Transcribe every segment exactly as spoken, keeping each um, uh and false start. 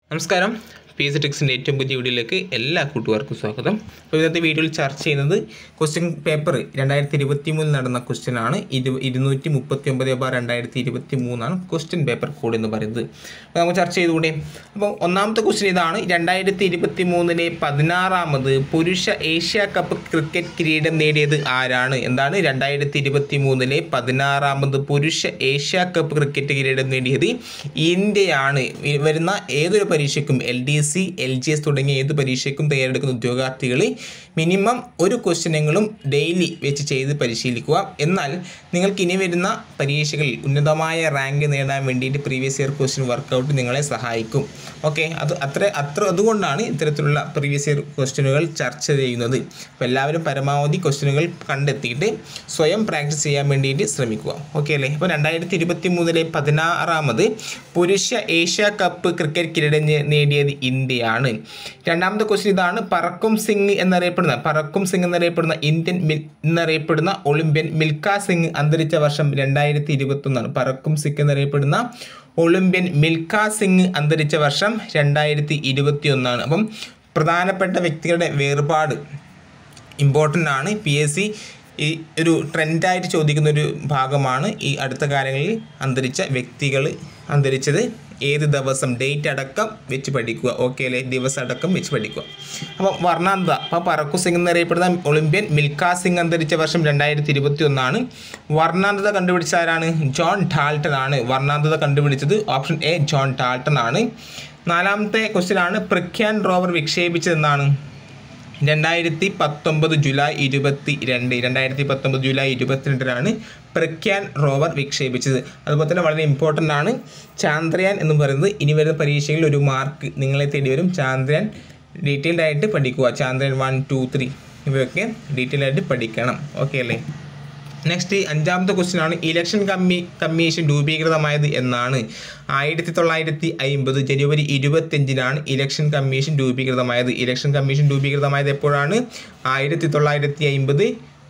നമസ്കാരം. P S C ടെക്സിൻ്റെ ഏറ്റവും പുതിയ വീഡിയോയിലേക്ക് എല്ലാ കൂട്ടുകാർക്കും സ്വാഗതം. അപ്പോൾ ഇന്നത്തെ വീഡിയോയിൽ ചർച്ച ചെയ്യുന്നത് ക്വസ്റ്റ്യൻ പേപ്പർ രണ്ടായിരത്തി ഇരുപത്തി മൂന്നിൽ നടന്ന ക്വസ്റ്റ്യൻ ആണ്. ഇരു ഇരുന്നൂറ്റി മുപ്പത്തി ഒമ്പത് ബാർ രണ്ടായിരത്തി ഇരുപത്തി മൂന്നാണ് ക്വസ്റ്റ്യൻ പേപ്പർ കോഡ് എന്ന് പറയുന്നത്. അപ്പോൾ നമുക്ക് ചർച്ച ചെയ്തുകൂടെ. അപ്പോൾ ഒന്നാമത്തെ ക്വസ്റ്റ്യൻ ഇതാണ്: രണ്ടായിരത്തി ഇരുപത്തി മൂന്നിലെ പതിനാറാമത് പുരുഷ ഏഷ്യ കപ്പ് ക്രിക്കറ്റ് കിരീടം നേടിയത് ആരാണ്? എന്താണ് രണ്ടായിരത്തി ഇരുപത്തി മൂന്നിലെ പതിനാറാമത് പുരുഷ ഏഷ്യ കപ്പ് ക്രിക്കറ്റ് കിരീടം നേടിയത് ഇന്ത്യയാണ്. വരുന്ന ഏതൊരു പരീക്ഷയ്ക്കും L D C L G S തുടങ്ങിയ ഏത് പരീക്ഷയ്ക്കും തയ്യാറെടുക്കുന്ന ഉദ്യോഗാർത്ഥികൾ മിനിമം ഒരു ക്വസ്റ്റ്യനെങ്കിലും ഡെയിലി വെച്ച് ചെയ്ത് പരിശീലിക്കുക. എന്നാൽ നിങ്ങൾക്ക് ഇനി വരുന്ന പരീക്ഷകളിൽ ഉന്നതമായ റാങ്ക് നേടാൻ വേണ്ടിയിട്ട് പ്രീവിയസ് ഇയർ ക്വസ്റ്റ്യൻ വർക്കൗട്ട് നിങ്ങളെ സഹായിക്കും. ഓക്കെ, അത് അത്ര അത്ര അതുകൊണ്ടാണ് ഇത്തരത്തിലുള്ള പ്രീവിയസ് ഇയർ ക്വസ്റ്റ്യനുകൾ ചർച്ച ചെയ്യുന്നത്. അപ്പോൾ എല്ലാവരും പരമാവധി ക്വസ്റ്റ്യനുകൾ കണ്ടെത്തിയിട്ട് സ്വയം പ്രാക്ടീസ് ചെയ്യാൻ വേണ്ടിയിട്ട് ശ്രമിക്കുക. ഓക്കെ അല്ലേ? അപ്പോൾ രണ്ടായിരത്തി ഇരുപത്തി മൂന്നിലെ പതിനാറാമത് പുരുഷ ഏഷ്യ കപ്പ് ക്രിക്കറ്റ് കിരീടം നേടിയത് ഇന്ത്യയാണ്. രണ്ടാമത്തെ ക്വസ്റ്റ്യൻ ഇതാണ്: പറക്കും സിംഗ് എന്നറിയപ്പെടുന്ന പറക്കും സിംഗ് എന്നറിയപ്പെടുന്ന ഇന്ത്യൻ എന്നറിയപ്പെടുന്ന ഒളിമ്പ്യൻ മിൽഖ സിംഗ് അന്തരിച്ച വർഷം രണ്ടായിരത്തി ഇരുപത്തി ഒന്നാണ്. പറക്കും സിംഗ് എന്നറിയപ്പെടുന്ന ഒളിമ്പ്യൻ മിൽഖ സിംഗ് അന്തരിച്ച വർഷം രണ്ടായിരത്തി ഇരുപത്തി ഒന്നാണ്. അപ്പം പ്രധാനപ്പെട്ട വ്യക്തികളുടെ വേർപാട് ഇമ്പോർട്ടൻ്റ് ആണ്. പി എസ് സി ഈ ഒരു ട്രെൻഡായിട്ട് ചോദിക്കുന്ന ഒരു ഭാഗമാണ്. ഈ അടുത്ത കാലങ്ങളിൽ അന്തരിച്ച വ്യക്തികൾ അന്തരിച്ചത് ഏത് ദിവസം, ഡേറ്റ് അടക്കം വെച്ച് പഠിക്കുക. ഓക്കെ അല്ലേ? ദിവസം അടക്കം വെച്ച് പഠിക്കുക. അപ്പോൾ വർണ്ണാന്തത, അപ്പോൾ പറക്കു സിംഗ് എന്നറിയപ്പെടുന്ന ഒളിമ്പ്യൻ മിൽഖ സിംഗ് അന്തരിച്ച വർഷം രണ്ടായിരത്തി ഇരുപത്തി ഒന്നാണ്. വർണ്ണാന്തത കണ്ടുപിടിച്ച ആരാണ്? ജോൺ ഡാൾട്ടൺ ആണ് വർണ്ണാന്തത കണ്ടുപിടിച്ചത്. ഓപ്ഷൻ എ ജോൺ ഡാൾട്ടൺ ആണ്. നാലാമത്തെ ക്വസ്റ്റ്യൻ ആണ്: പ്രഖ്യാൻ റോവർ വിക്ഷേപിച്ചത് എന്നാണ്? രണ്ടായിരത്തി പത്തൊമ്പത് ജൂലൈ ഇരുപത്തി രണ്ട് രണ്ടായിരത്തി പത്തൊമ്പത് ജൂലൈ ഇരുപത്തിരണ്ടിനാണ് പ്രഖ്യാൻ റോവർ വിക്ഷേപിച്ചത്. അതുപോലെ തന്നെ വളരെ ഇമ്പോർട്ടൻ്റ് ആണ് ചാന്ദ്രയാൻ എന്ന് പറയുന്നത്. ഇനി വരുന്ന പരീക്ഷയിൽ ഒരു മാർക്ക് നിങ്ങളെ തേടി വരും. ചാന്ദ്രയാൻ ഡീറ്റെയിൽഡ് ആയിട്ട് പഠിക്കുക. ചാന്ദ്രയാൻ വൺ ടു ത്രീ ഇവയൊക്കെ ഡീറ്റെയിൽ ആയിട്ട് പഠിക്കണം. ഓക്കെ അല്ലേ? നെക്സ്റ്റ് അഞ്ചാമത്തെ ക്വസ്റ്റ്യൻ ആണ്: ഇലക്ഷൻ കമ്മീ കമ്മീഷൻ രൂപീകൃതമായത് എന്നാണ്? ആയിരത്തി തൊള്ളായിരത്തി അമ്പത് ജനുവരി ഇരുപത്തിയഞ്ചിനാണ് ഇലക്ഷൻ കമ്മീഷൻ രൂപീകൃതമായത്. ഇലക്ഷൻ കമ്മീഷൻ രൂപീകൃതമായത് എപ്പോഴാണ്? ആയിരത്തി തൊള്ളായിരത്തി അമ്പത്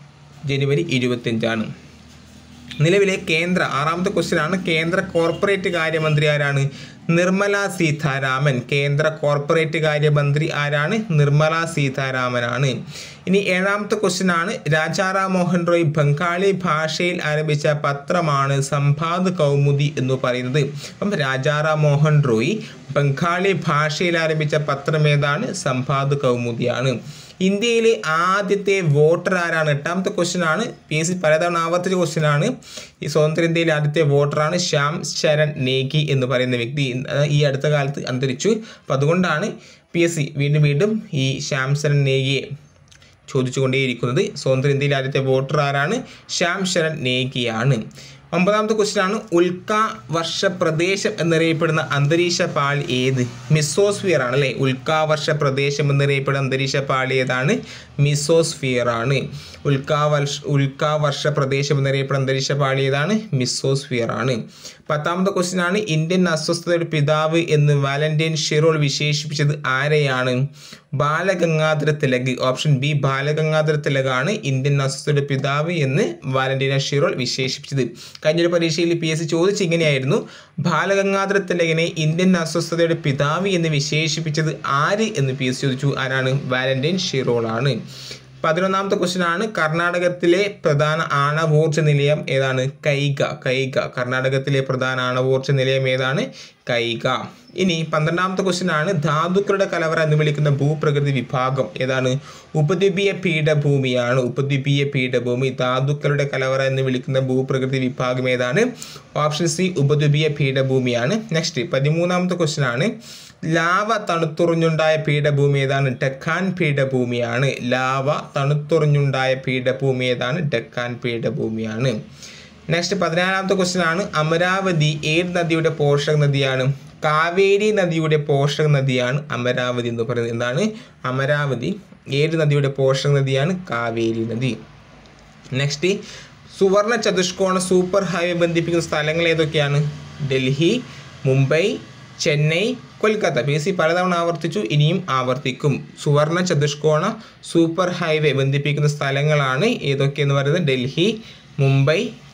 ജനുവരി ഇരുപത്തിയഞ്ചാണ്. നിലവിലെ കേന്ദ്ര ആറാമത്തെ ക്വസ്റ്റ്യൻ ആണ്: കേന്ദ്ര കോർപ്പറേറ്റ് കാര്യമന്ത്രി ആരാണ്? നിർമ്മല സീതാരാമൻ. കേന്ദ്ര കോർപ്പറേറ്റ് കാര്യമന്ത്രി ആരാണ്? നിർമ്മല സീതാരാമനാണ്. ഇനി ഏഴാമത്തെ ക്വസ്റ്റ്യൻ ആണ്: രാജാറാം മോഹൻ റോയ് ബംഗാളി ഭാഷയിൽ ആരംഭിച്ച പത്രമാണ് സംബാദ് കൗമുദി എന്ന് പറയുന്നത്. അപ്പം രാജാറാം മോഹൻ റോയ് ബംഗാളി ഭാഷയിൽ ആരംഭിച്ച പത്രം ഏതാണ്? സംബാദ് കൗമുദിയാണ്. ഇന്ത്യയിലെ ആദ്യത്തെ വോട്ടർ ആരാണ്? എട്ടാമത്തെ ക്വസ്റ്റ്യൻ ആണ്. പി എസ് സി പലതവണ ആവർത്തിച്ച ക്വസ്റ്റ്യൻ ആണ്. ഈ സ്വതന്ത്ര ഇന്ത്യയിലെ ആദ്യത്തെ വോട്ടറാണ് ശ്യാം ശരൺ നേഗി എന്ന് പറയുന്ന വ്യക്തി. ഈ അടുത്ത കാലത്ത് അന്തരിച്ചു. അപ്പോൾ അതുകൊണ്ടാണ് പി എസ് സി വീണ്ടും വീണ്ടും ഈ ശ്യാം ശരൺ നേഗിയെ ചോദിച്ചുകൊണ്ടേയിരിക്കുന്നത്. സ്വതന്ത്ര ഇന്ത്യയിലെ ആദ്യത്തെ വോട്ടർ ആരാണ്? ശ്യാം ശരൺ നേഗിയാണ്. ഒമ്പതാമത്തെ ക്വസ്റ്റ്യൻ ആണ്: ഉൽക്കാ വർഷ പ്രദേശം എന്നറിയപ്പെടുന്ന അന്തരീക്ഷ പാളി ഏത്? മിസോസ്ഫിയർ ആണ് അല്ലേ? ഉൽക്കാ വർഷ പ്രദേശം എന്നറിയപ്പെടുന്ന അന്തരീക്ഷ പാളി ഏതാണ്? മിസോസ്ഫിയർ ആണ്. ഉൽക്കാ വർഷ ഉൽക്കാ വർഷ പ്രദേശം എന്നറിയപ്പെടുന്ന അന്തരീക്ഷ പാളി ഏതാണ്? മിസോസ്ഫിയർ ആണ്. പത്താമത്തെ ക്വസ്റ്റ്യൻ ആണ്: ഇന്ത്യൻ അസ്വസ്ഥതയുടെ പിതാവ് എന്ന് വാലന്റൈൻ ഷിറോൾ വിശേഷിപ്പിച്ചത് ആരെയാണ്? ബാലഗംഗാധര തിലക്. ഓപ്ഷൻ ബി ബാലഗംഗാധര തിലകാണ് ഇന്ത്യൻ അസ്വസ്ഥതയുടെ പിതാവ് എന്ന് വാലന്റൈന ഷിറോൾ വിശേഷിപ്പിച്ചത്. കഴിഞ്ഞൊരു പരീക്ഷയിൽ പി എസ് സി ചോദിച്ചിങ്ങനെയായിരുന്നു: ബാലഗംഗാധര തിലകിനെ ഇന്ത്യൻ അസ്വസ്ഥതയുടെ പിതാവ് എന്ന് വിശേഷിപ്പിച്ചത് ആര് എന്ന് പി എസ് സി ചോദിച്ചു. ആരാണ്? വാലന്റൈൻ ഷിറോൾ ആണ്. പതിനൊന്നാമത്തെ ക്വസ്റ്റ്യൻ ആണ്: കർണാടകത്തിലെ പ്രധാന ആണവോർജ്ജ നിലയം ഏതാണ്? കൈഗ. കൈഗ കർണാടകത്തിലെ പ്രധാന ആണവോർജ്ജ നിലയം ഏതാണ്? കൈഗ. ഇനി പന്ത്രണ്ടാമത്തെ ക്വസ്റ്റ്യൻ ആണ്: ധാതുക്കളുടെ കലവറ എന്ന് വിളിക്കുന്ന ഭൂപ്രകൃതി വിഭാഗം ഏതാണ്? ഉപദ്വീപീയ പീഠഭൂമിയാണ്. ഉപദ്വീപീയ പീഠഭൂമി. ധാതുക്കളുടെ കലവറ എന്ന് വിളിക്കുന്ന ഭൂപ്രകൃതി വിഭാഗം ഏതാണ്? ഓപ്ഷൻ സി ഉപദ്വീപീയ പീഠഭൂമിയാണ്. നെക്സ്റ്റ് പതിമൂന്നാമത്തെ ക്വസ്റ്റ്യൻ ആണ്: ലാവ തണുത്തുറഞ്ഞുണ്ടായ പീഠഭൂമി ഏതാണ്? ഡെക്കാൻ പീഠഭൂമിയാണ്. ലാവ തണുത്തുറഞ്ഞുണ്ടായ പീഠഭൂമി ഏതാണ്? ഡെക്കാൻ പീഠഭൂമിയാണ്. നെക്സ്റ്റ് പതിനാലാമത്തെ ക്വസ്റ്റ്യൻ ആണ്: അമരാവതി ഏത് നദിയുടെ പോഷക നദിയാണ്? കാവേരി നദിയുടെ പോഷക നദിയാണ് അമരാവതി എന്ന് പറയുന്നത്. എന്താണ്? അമരാവതി ഏത് നദിയുടെ പോഷക നദിയാണ്? കാവേരി നദി. നെക്സ്റ്റ് സുവർണ ചതുഷ്കോണ സൂപ്പർ ഹൈവേ ബന്ധിപ്പിക്കുന്ന സ്ഥലങ്ങൾ ഏതൊക്കെയാണ്? Delhi, Mumbai, Chennai, Kolkata. P S C പലതവണ ആവർത്തിച്ചു, ഇനിയും ആവർത്തിക്കും. സുവർണ ചതുഷ്കോണ സൂപ്പർ ഹൈവേ ബന്ധിപ്പിക്കുന്ന സ്ഥലങ്ങളാണ് ഏതൊക്കെയെന്ന് പറയുന്നത്? ഡൽഹി, മുംബൈ,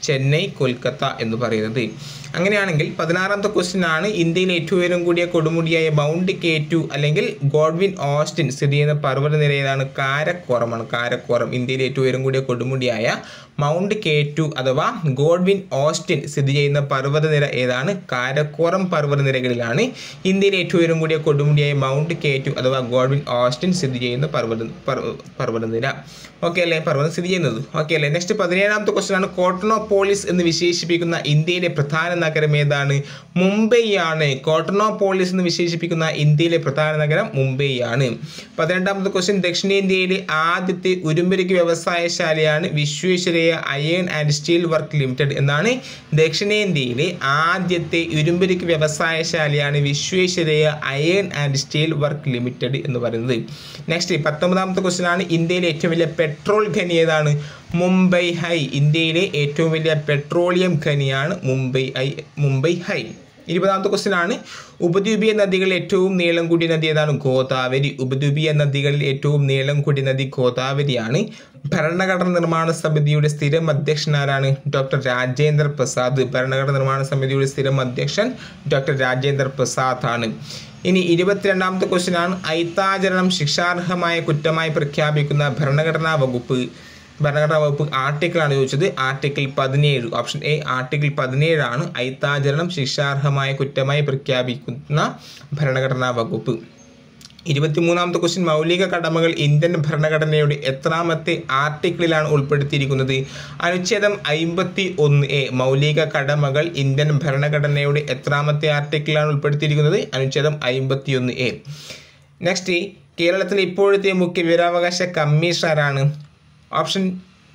ചെന്നൈ, കൊൽക്കത്ത എന്ന് പറയുന്നത്. അങ്ങനെയാണെങ്കിൽ പതിനാറാമത്തെ ക്വസ്റ്റ്യൻ ആണ് ഇന്ത്യയിലെ ഏറ്റവും ഉയരം കൂടിയ കൊടുമുടിയായ മൗണ്ട് കെ ടു അല്ലെങ്കിൽ ഗോഡ്വിൻ ഓസ്റ്റിൻ സ്ഥിതി ചെയ്യുന്ന പർവ്വതനിര ഏതാണ്? കാരക്കോറമാണ്. കാരക്കോറം ഇന്ത്യയിലെ ഏറ്റവും ഉയരം കൂടിയ കൊടുമുടിയായ മൗണ്ട് കെ ടു അഥവാ ഗോഡ്വിൻ ഓസ്റ്റിൻ സ്ഥിതി ചെയ്യുന്ന പർവ്വതനിര ഏതാണ്? കാരക്കോറം പർവ്വതനിരകളിലാണ് ഇന്ത്യയിലെ ഏറ്റവും ഉയരം കൂടിയ കൊടുമുടിയായ മൗണ്ട് കെ ടു അഥവാ ഗോഡ്വിൻ ഓസ്റ്റിൻ സ്ഥിതി ചെയ്യുന്ന പർവ്വത പർവ്വതനിര. ഓക്കെ അല്ലേ? പർവ്വതം സ്ഥിതി ചെയ്യുന്നത്. ഓക്കെ അല്ലേ? നെക്സ്റ്റ് പതിനേഴാമത്തെ ക്വസ്റ്റ്യൻ ആണ് കോട്ടണോപോളിസ് എന്ന് വിശേഷിപ്പിക്കുന്ന ഇന്ത്യയിലെ പ്രധാന നഗരം ഏതാണ്? മുംബൈ ആണ്. കോട്ടണോപോളിസ് എന്ന് വിശേഷിപ്പിക്കുന്ന ഇന്ത്യയിലെ പ്രധാന നഗരം മുംബൈ ആണ്. പതിനെട്ടാമത്തെ ക്വസ്റ്റ്യൻ ദക്ഷിണേന്ത്യയിലെ ആദ്യത്തെ ഉരുമ്പരിക്ക് വ്യവസായശാലയാണ് Visvesvaraya iron and steel work limited എന്നാണ്. ദക്ഷിണേന്ത്യയിലെ ആദ്യത്തെ ഉരുമ്പരിക്ക് വ്യവസായശാലയാണ് Visvesvaraya iron and steel work limited എന്ന് പറയുന്നത്. നെക്സ്റ്റ് പത്തൊമ്പതാമത്തെ ക്വസ്റ്റ്യൻ ആണ് ഇന്ത്യയിലെ ഏറ്റവും വലിയ പെട്രോൾ ഖനി ഏതാണ്? മുംബൈ ഹൈ. ഇന്ത്യയിലെ ഏറ്റവും വലിയ പെട്രോളിയം ഖനിയാണ് മുംബൈ ഹൈ മുംബൈ ഹൈ. ഇരുപതാമത്തെ ക്വസ്റ്റ്യൻ ആണ് ഉപദ്വീപീയ നദികളിൽ ഏറ്റവും നീളം കൂടിയ നദി ഏതാണ്? ഗോദാവരി. ഉപദ്വീപീയ നദികളിൽ ഏറ്റവും നീളം കൂടിയ നദി ഗോദാവരിയാണ്. ഭരണഘടന നിർമ്മാണ സമിതിയുടെ സ്ഥിരം അധ്യക്ഷൻ ആരാണ്? ഡോക്ടർ രാജേന്ദ്ര പ്രസാദ്. ഭരണഘടന നിർമ്മാണ സമിതിയുടെ സ്ഥിരം അധ്യക്ഷൻ ഡോക്ടർ രാജേന്ദ്ര പ്രസാദ് ആണ്. ഇനി ഇരുപത്തിരണ്ടാമത്തെ ക്വസ്റ്റ്യൻ ആണ് അയിത്താചരണം ശിക്ഷാർഹമായ കുറ്റമായി പ്രഖ്യാപിക്കുന്ന ഭരണഘടനാ വകുപ്പ് ഭരണഘടനാ വകുപ്പ് ആർട്ടിക്കിളാണ് ചോദിച്ചത്. ആർട്ടിക്കിൾ പതിനേഴ്. ഓപ്ഷൻ എ ആർട്ടിക്കിൾ പതിനേഴാണ് അയിത്താചരണം ശിക്ഷാർഹമായ കുറ്റമായി പ്രഖ്യാപിക്കുന്ന ഭരണഘടനാ വകുപ്പ്. ഇരുപത്തിമൂന്നാമത്തെ ക്വസ്റ്റ്യൻ മൗലിക കടമകൾ ഇന്ത്യൻ ഭരണഘടനയുടെ എത്രാമത്തെ ആർട്ടിക്കിളിലാണ് ഉൾപ്പെടുത്തിയിരിക്കുന്നത്? അനുച്ഛേദം അമ്പത്തി ഒന്ന് എ. മൗലിക കടമകൾ ഇന്ത്യൻ ഭരണഘടനയുടെ എത്രാമത്തെ ആർട്ടിക്കിളാണ് ഉൾപ്പെടുത്തിയിരിക്കുന്നത്? അനുച്ഛേദം അമ്പത്തി ഒന്ന് എ. നെക്സ്റ്റ് കേരളത്തിലെ ഇപ്പോഴത്തെ മുഖ്യ വിവരാവകാശ കമ്മീഷണറാണ്? ഓപ്ഷൻ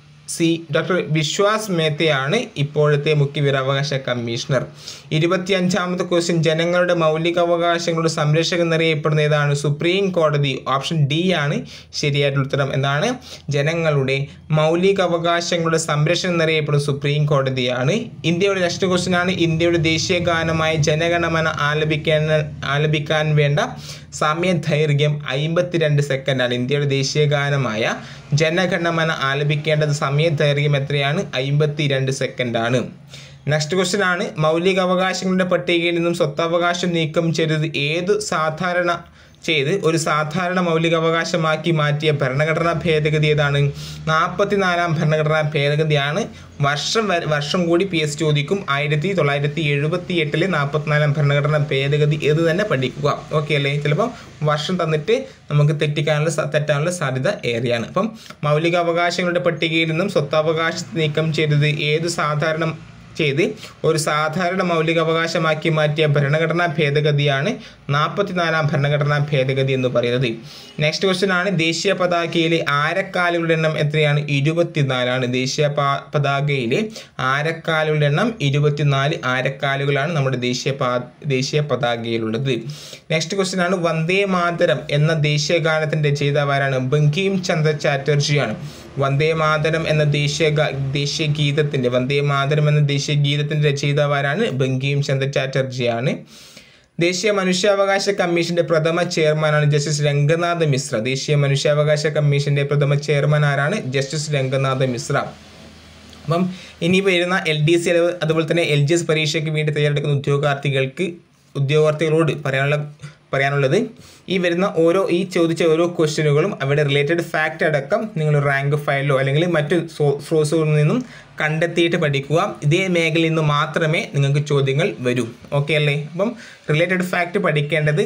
സി ഡോക്ടർ വിശ്വാസ് മേത്തയാണ് ഇപ്പോഴത്തെ മുഖ്യ വിവരാവകാശ കമ്മീഷണർ. ഇരുപത്തി അഞ്ചാമത്തെ ക്വസ്റ്റ്യൻ ജനങ്ങളുടെ മൗലികാവകാശങ്ങളുടെ സംരക്ഷകൻ എന്നറിയപ്പെടുന്ന ഏതാണ്? സുപ്രീം കോടതി. ഓപ്ഷൻ ഡി ആണ് ശരിയായിട്ടുള്ള ഉത്തരം. എന്താണ്? ജനങ്ങളുടെ മൗലികാവകാശങ്ങളുടെ സംരക്ഷണം എന്നറിയപ്പെടുന്ന സുപ്രീം കോടതിയാണ്. ഇന്ത്യയുടെ നെക്സ്റ്റ് ക്വസ്റ്റ്യൻ ആണ് ഇന്ത്യയുടെ ദേശീയ ഗാനമായ ജനഗണമന ആലപിക്കാൻ ആലപിക്കാൻ വേണ്ട സമയദൈർഘ്യം അമ്പത്തിരണ്ട് സെക്കൻഡാണ്. ഇന്ത്യയുടെ ദേശീയ ഗാനമായ ജനഗണമന ആലപിക്കേണ്ടത് സമയദൈർഘ്യം എത്രയാണ്? അമ്പത്തി രണ്ട് സെക്കൻഡാണ്. നെക്സ്റ്റ് ക്വസ്റ്റ്യൻ ആണ് മൗലികാവകാശങ്ങളുടെ പട്ടികയിൽ നിന്നും സ്വത്തവകാശം നീക്കം ചെയ്തത് ഏത് സാധാരണ ചെയ്ത് ഒരു സാധാരണ മൗലികാവകാശമാക്കി മാറ്റിയ ഭരണഘടനാ ഭേദഗതി ഏതാണ്? നാൽപ്പത്തിനാലാം ഭരണഘടനാ ഭേദഗതിയാണ്. വർഷം വർഷം കൂടി പി എസ് ചോദിക്കും. ആയിരത്തി തൊള്ളായിരത്തി എഴുപത്തി എട്ടിലെ നാൽപ്പത്തിനാലാം ഭരണഘടനാ ഭേദഗതി ഏത് തന്നെ പഠിക്കുക. ഓക്കെ അല്ലേ? ചിലപ്പോൾ വർഷം തന്നിട്ട് നമുക്ക് തെറ്റിക്കാനുള്ള തെറ്റാനുള്ള സാധ്യത ഏറെയാണ്. അപ്പം മൗലികാവകാശങ്ങളുടെ പട്ടികയിൽ നിന്നും സ്വത്തവകാശം നീക്കം ചെയ്തത് ഏത് സാധാരണ ചെയ്ത് ഒരു സാധാരണ മൗലികാവകാശമാക്കി മാറ്റിയ ഭരണഘടനാ ഭേദഗതിയാണ് നാൽപ്പത്തിനാലാം ഭരണഘടനാ ഭേദഗതി എന്ന് പറയുന്നത്. നെക്സ്റ്റ് ക്വസ്റ്റ്യൻ ആണ് ദേശീയ പതാകയിലെ ആരക്കാലുകളുടെ എണ്ണം എത്രയാണ്? ഇരുപത്തിനാലാണ്. ദേശീയ പതാകയിലെ ആരക്കാലുകളുടെ എണ്ണം ഇരുപത്തിനാല് ആരക്കാലുകളാണ് നമ്മുടെ ദേശീയ ദേശീയ പതാകയിലുള്ളത്. നെക്സ്റ്റ് ക്വസ്റ്റ്യൻ ആണ് വന്ദേ മാതരം എന്ന ദേശീയ ഗാനത്തിൻ്റെ രചയിതാവാരാണ്? ബങ്കിം ചന്ദ്ര ചാറ്റർജിയാണ്. വന്ദേ മാതരം എന്ന ദേശീയ ദേശീയ ഗീതത്തിൻ്റെ വന്ദേ മാതരം എന്ന ദേശീയ ഗീതത്തിൻ്റെ രചയിതാവാരാണ്? ബങ്കിം ചന്ദ്ര ചാറ്റർജിയാണ്. ദേശീയ മനുഷ്യാവകാശ കമ്മീഷന്റെ പ്രഥമ ചെയർമാനാണ് ജസ്റ്റിസ് രംഗനാഥ് മിശ്ര. ദേശീയ മനുഷ്യാവകാശ കമ്മീഷന്റെ പ്രഥമ ചെയർമാൻ ആരാണ്? ജസ്റ്റിസ് രംഗനാഥ് മിശ്ര. അപ്പം ഇനി വരുന്ന എൽ ഡി സി അതുപോലെ തന്നെ എൽ ജി എസ് പരീക്ഷയ്ക്ക് വേണ്ടി തയ്യാറെടുക്കുന്ന ഉദ്യോഗാർത്ഥികൾക്ക് ഉദ്യോഗാർത്ഥികളോട് പറയാനുള്ള പറയാനുള്ളത് ഈ വരുന്ന ഓരോ ഈ ചോദിച്ച ഓരോ ക്വസ്റ്റ്യനുകളും അവിടെ റിലേറ്റഡ് ഫാക്റ്റ് അടക്കം നിങ്ങൾ റാങ്ക് ഫയലിലോ അല്ലെങ്കിൽ മറ്റ് സോഴ്സുകളിൽ നിന്നും കണ്ടെത്തിയിട്ട് പഠിക്കുക. ഇതേ മേഖലയിൽ നിന്ന് മാത്രമേ നിങ്ങൾക്ക് ചോദ്യങ്ങൾ വരൂ. ഓക്കെ അല്ലേ? അപ്പം റിലേറ്റഡ് ഫാക്റ്റ് പഠിക്കേണ്ടത്